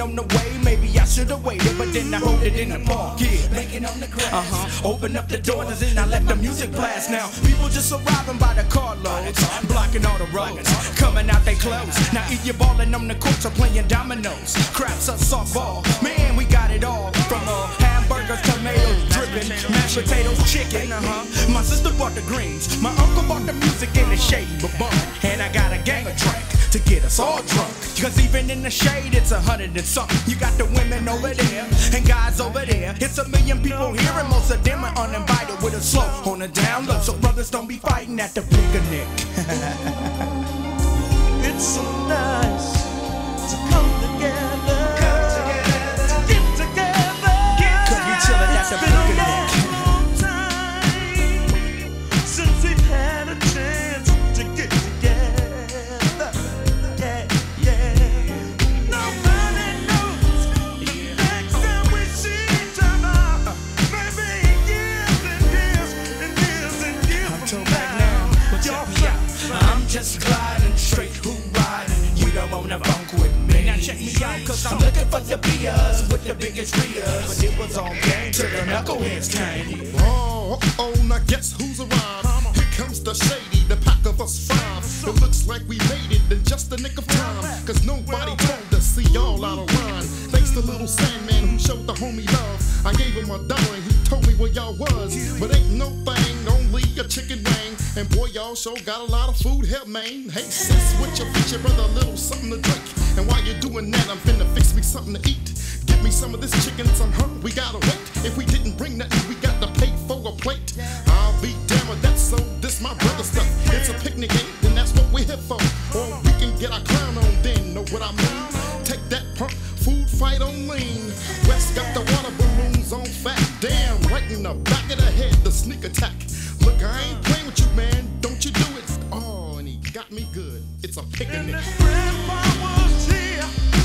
rolling on the way. Maybe I should've waited, but then I wrote it in the park. Yeah, making on the grass. Open up the doors and I let the music blast. Now people just arriving by the carloads, blocking all the roads, coming out they clothes. Now if you're balling on the courts or playing dominoes, craps or softball, man, we got it all. From hamburgers, tomatoes, dripping, mashed potatoes, chicken. My sister bought the greens, my uncle bought the music in the shade, but bum. And I got a gang of drink to get us all drunk. Cause even in the shade, it's 100 and something. You got the women over there and guys over there. It's a million people here and most of them are uninvited with a slow on the down low. So brothers don't be fighting at the Pic-A-Nic. It's so nice to come together, to get together. Cause we chillin' at the Pic-A-Nic. Since we've had a chance to get together, nobody knows the next time we see each other. Maybe years and years and years and years from now. I'm just gliding straight, who riding? You don't wanna funk with me. Now check me out, cause I'm looking for the beers with the biggest rears. But it was on game till the knuckleheads came. Oh, now guess who's around? Here comes the shady, the pack of us five. It looks like we made it in just the nick of time. Cause nobody told us, see y'all out of line. Thanks to little Sandman who showed the homie love. I gave him $1 and he told me where y'all was. But ain't no thing, only a chicken wing. And boy, y'all sure got a lot of food here, man. Hey sis, with your feature brother, a little something to drink. And while you're doing that, I'm finna fix me something to eat. Give me some of this chicken, some hurt, we gotta wait. If we didn't bring nothing, we got to pay for a plate. I'll be damned, that's so, this my brother stuff. It's a picnic, and that's what we're here for. Or we can get our clown on then, know what I mean? Take that punk, food fight on lean. West got the water balloons on fat. Damn, right in the back of the head, the sneak attack. Look, I ain't playing with you, man, don't you do it. Oh, and he got me good, it's a Pic-A-Nic. And if Grandpa was here,